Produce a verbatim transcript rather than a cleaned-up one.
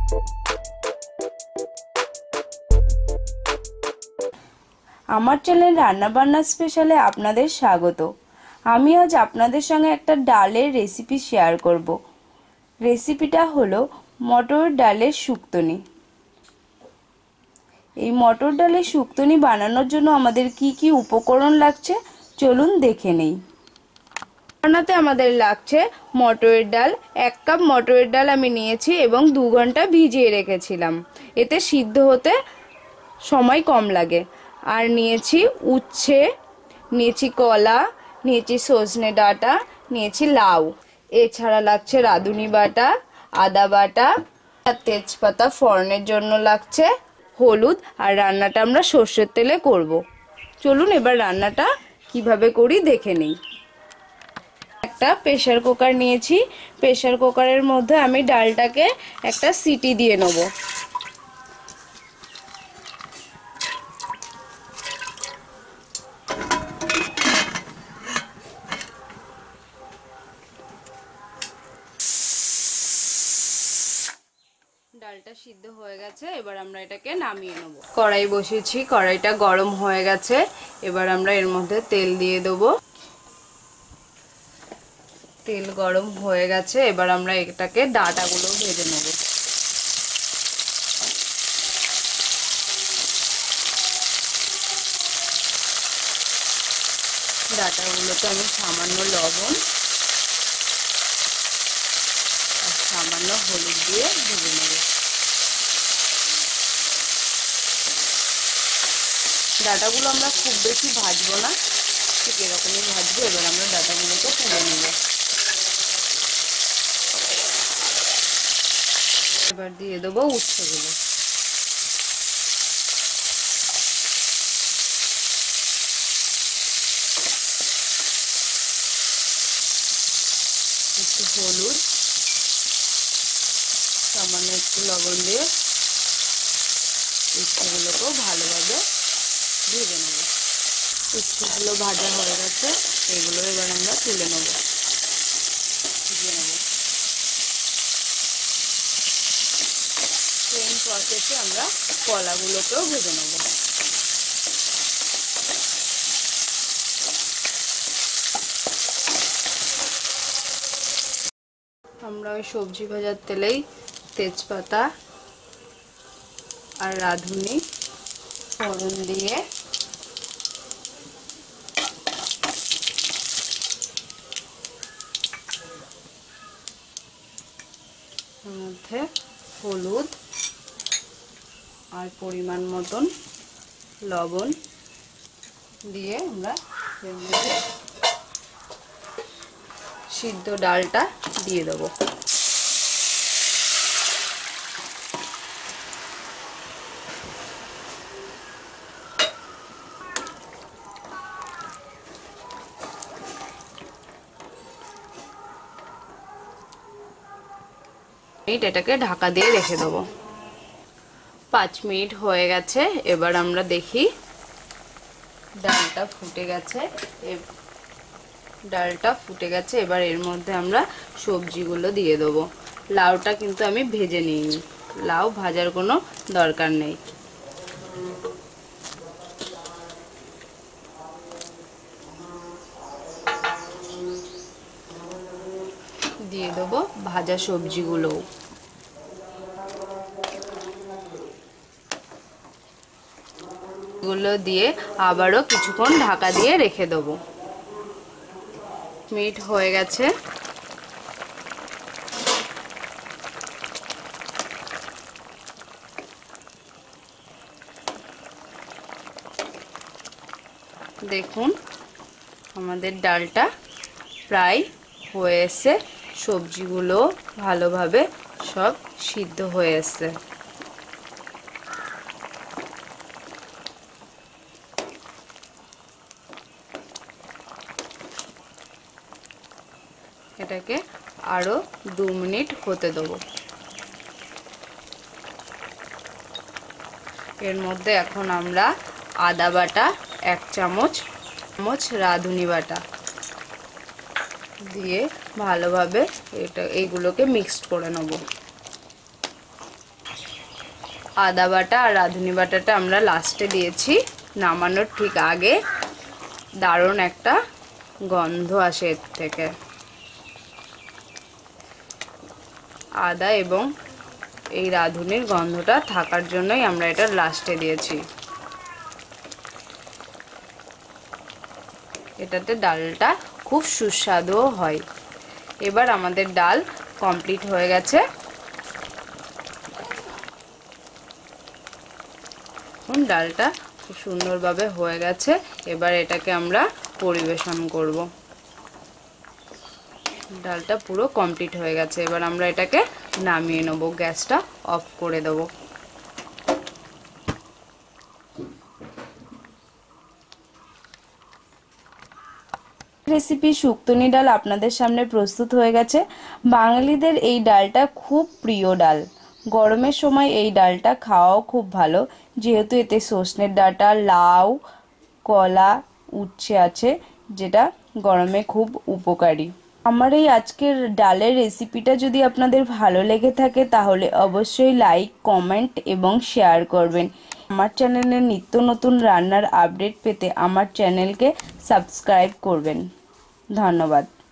আমার চ্যানেল রান্না বান্না স্পেশালে আপনাদের স্বাগত। আমি আজ আপনাদের সঙ্গে একটা ডালের রেসিপি শেয়ার করব। রেসিপিটা হলো মটর ডালের শুক্তনি। এই মটর ডালের শুক্তনি বানানোর জন্য আমাদের কি কি উপকরণ লাগছে চলুন দেখে নেই। বানাতে আমাদের লাগছে মটরের ডাল। এক কাপ মটরের ডাল আমি নিয়েছি এবং দু ঘন্টা ভিজিয়ে রেখেছিলাম, এতে সিদ্ধ হতে সময় কম লাগে। আর নিয়েছি উচ্ছে, নিয়েছি কলা, নিয়েছি সজনে ডাঁটা, নিয়েছি লাউ। এছাড়া লাগছে রাঁধুনি বাটা, আদা বাটা আর তেজপাতা ফোড়নের জন্য লাগছে, হলুদ। আর রান্নাটা আমরা সর্ষের তেলে করব। চলুন এবার রান্নাটা কিভাবে করি দেখে নিই। একটা প্রেসার কুকার নিয়েছি। প্রেসার কুকারের মধ্যে আমি ডালটাকে একটা সিটি দিয়ে নেব। ডালটা সিদ্ধ হয়ে গেছে, এবার আমরা এটাকে নামিয়ে নেব। কড়াই বসিয়েছি, কড়াইটা গরম হয়ে গেছে। এবার আমরা এর মধ্যে তেল দিয়ে দেবো। তেল গরম হয়ে গেছে, এবার আমরা এটাকে ডাঁটাগুলো ভেজে নেব। ডাঁটাগুলোতে আমি সামান্য লবণ আর সামান্য হলুদ দিয়ে ভেজে নেব। ডাঁটাগুলো আমরা খুব বেশি ভাজবো না, ঠিক এরকমই ভাজবো। এবার আমরা ডাঁটাগুলোকে তুলে নেব। এবার দিয়ে দেবো উচ্ছেগুলো। একটু হলুদ, সামান্য একটু লবণ দিয়ে উচ্ছেগুলোকেও ভালোভাবে ভেজে নেব। উচ্ছেগুলো ভাজা হয়ে গেছে, এগুলো এবার আমরা তুলে নেব, ভেজে নেব। সেম প্রসেসে আমরা কলাগুলোকেও ভেজে নেব। আমরা ওই সবজি ভাজার তেলেই তেজপাতা আর রাঁধুনি ফোড়ন দিয়ে এর মধ্যে হলুদ আর পরিমাণ মতন লবণ দিয়ে আমরা এর মধ্যে সিদ্ধ ডালটা দিয়ে দেবো। এটাকে ঢাকা দিয়ে রেখে দেবো। পাঁচ মিনিট হয়ে গেছে, এবার আমরা দেখি ডালটা ফুটে গেছে। ডালটা ফুটে গেছে, এবার এর মধ্যে আমরা সবজিগুলো দিয়ে দেবো। লাউটা কিন্তু আমি ভেজে নিইনি, লাউ ভাজার কোনো দরকার নেই। দিয়ে দেবো ভাজা সবজিগুলো। গুলো দিয়ে আবারও কিছুক্ষণ ঢাকা দিয়ে রেখে দেবো। মিনিট হয়ে গেছে, দেখুন আমাদের ডালটা প্রায় হয়ে এসে, সবজিগুলো ভালোভাবে সব সিদ্ধ হয়ে এসছে। এটাকে আরো দু মিনিট হতে দেবো। এর মধ্যে এখন আমরা আদা বাটা এক চামচ, চামচ রাঁধুনি বাটা দিয়ে ভালোভাবে এটা এইগুলোকে মিক্সড করে নেব। আদা বাটা আর রাঁধুনি বাটাটা আমরা লাস্টে দিয়েছি, নামানোর ঠিক আগে। দারুণ একটা গন্ধ আসে এর থেকে। আদা এবং এই রাঁধুনির গন্ধটা থাকার জন্যই আমরা এটা লাস্টে দিয়েছি। এটাতে ডালটা খুব সুস্বাদুও হয়। এবার আমাদের ডাল কমপ্লিট হয়ে গেছে। ডালটা খুব সুন্দরভাবে হয়ে গেছে। এবার এটাকে আমরা পরিবেশন করব। ডালটা পুরো কমপ্লিট হয়ে গেছে। এবার আমরা এটাকে নামিয়ে নেব, গ্যাসটা অফ করে দেব। রেসিপি শুক্তনি ডাল আপনাদের সামনে প্রস্তুত হয়ে গেছে। বাঙালিদের এই ডালটা খুব প্রিয় ডাল। গরমের সময় এই ডালটা খাওয়াও খুব ভালো, যেহেতু এতে সজনের ডাঁটা, লাউ, কলা, উচ্ছে আছে, যেটা গরমে খুব উপকারী। আমার এই আজকের ডালের রেসিপিটা যদি আপনাদের ভালো লেগে থাকে তাহলে অবশ্যই লাইক, কমেন্ট এবং শেয়ার করবেন। আমার চ্যানেলে নিত্য নতুন রান্নার আপডেট পেতে আমার চ্যানেলকে সাবস্ক্রাইব করবেন। ধন্যবাদ।